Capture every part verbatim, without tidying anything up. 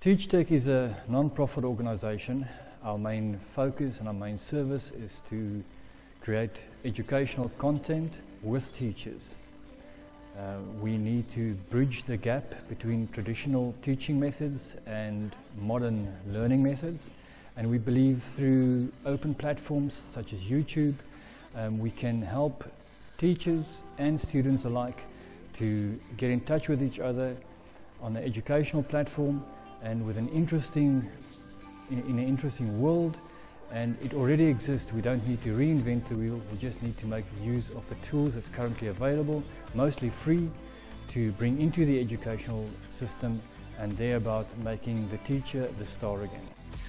TeachTech is a non-profit organization. Our main focus and our main service is to create educational content with teachers. Uh, we need to bridge the gap between traditional teaching methods and modern learning methods, and we believe through open platforms such as YouTube um, we can help teachers and students alike to get in touch with each other on an educational platform and with an interesting, in, in an interesting world. And it already exists. We don't need to reinvent the wheel. We just need to make use of the tools that's currently available, mostly free, to bring into the educational system and thereby making the teacher the star again.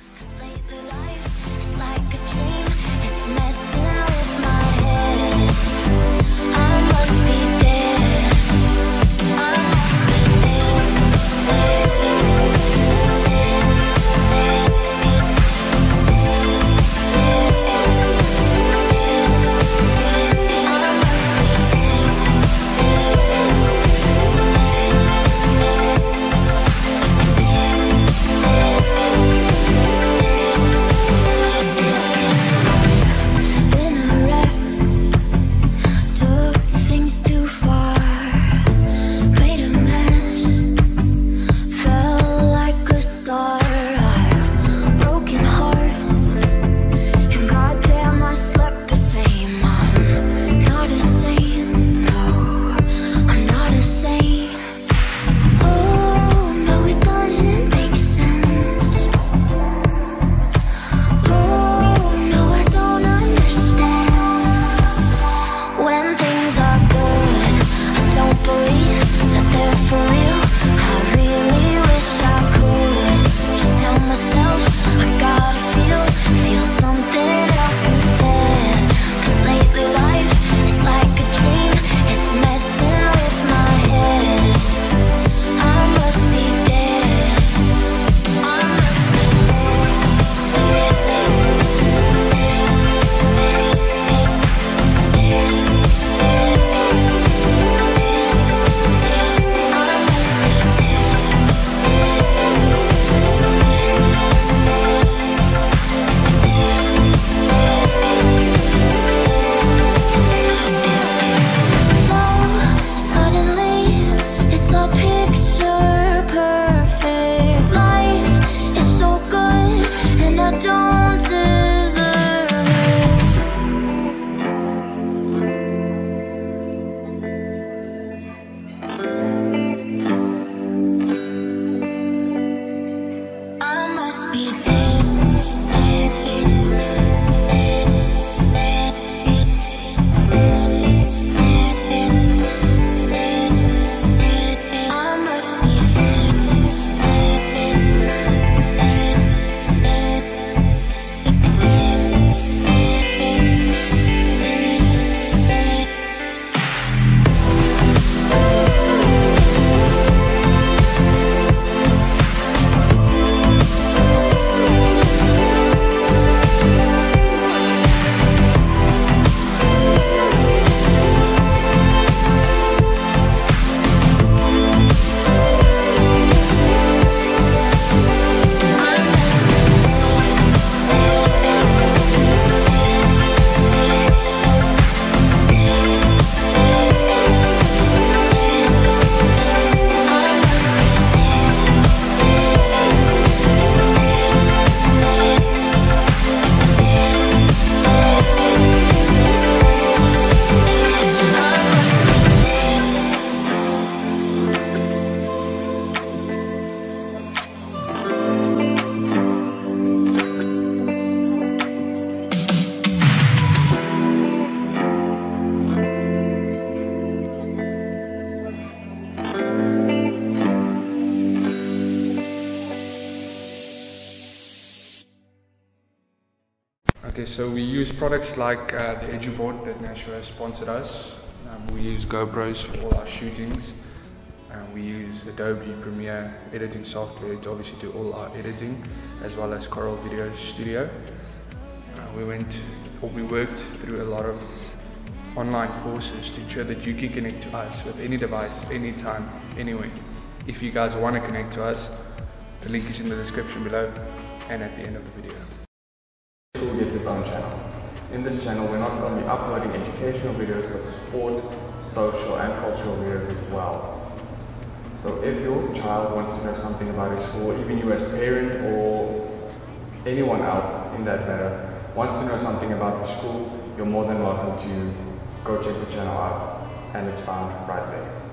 Okay, so we use products like uh, the EduBoard that Nashua has sponsored us. Um, we use GoPros for all our shootings. Um, we use Adobe Premiere editing software to obviously do all our editing, as well as Coral Video Studio. Uh, we went, or we worked through a lot of online courses to ensure that you can connect to us with any device, anytime, anywhere. If you guys want to connect to us, The link is in the description below and at the end of the video. School gets its own channel. In this channel we're not only uploading educational videos but sport, social and cultural videos as well. So if your child wants to know something about his school, even you as parent or anyone else in that matter wants to know something about the school, you're more than welcome to go check the channel out, and it's found right there.